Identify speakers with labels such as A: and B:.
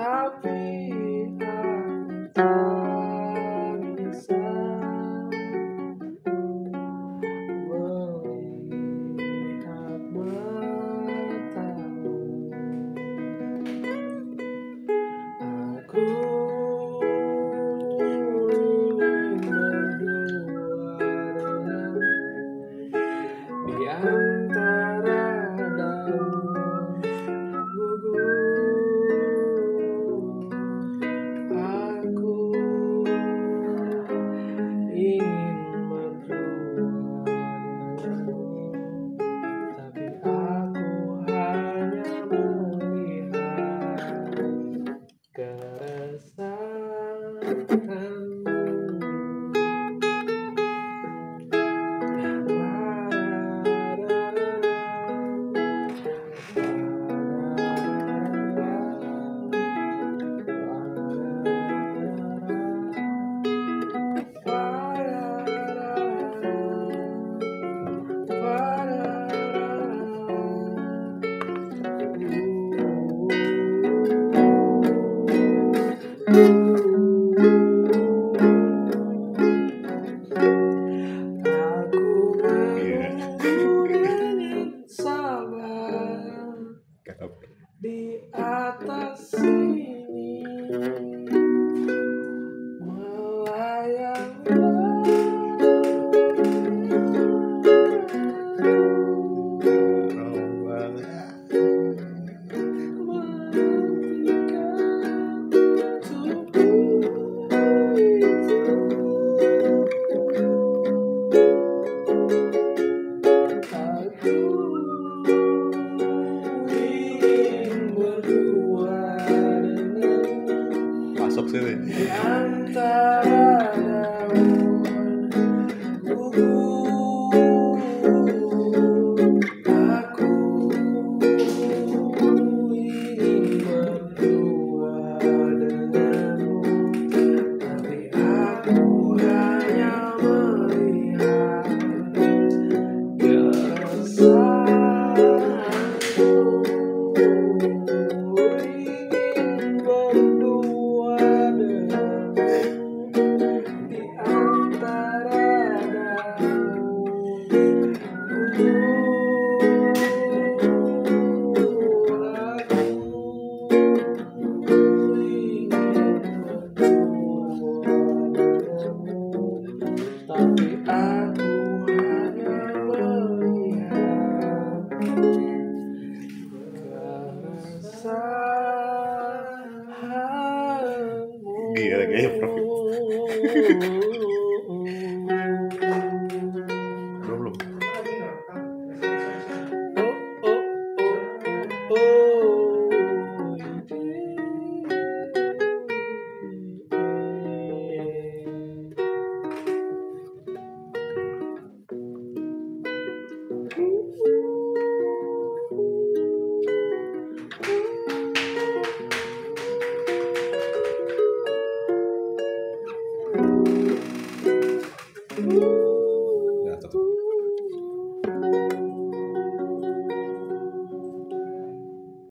A: tapi aku tak bisa melihat matamu. Aku ingin berdua denganmu di antara daun gugur. Aku ingin berdua denganmu, tapi aku hanya melihat keresahanmu. Aku ingin sabar di atas sini, melayang
B: masuk sini
A: di antara daun gugur. Aku ingin berdua denganmu, tapi aku hanya melihat keresahanmu. Ingin berdua denganmu di antara daun gugur. Aku ingin berdua denganmu, tapi aku hanya melihat keresahanmu.
B: Gila kayaknya Prof. Belum.
A: Oh,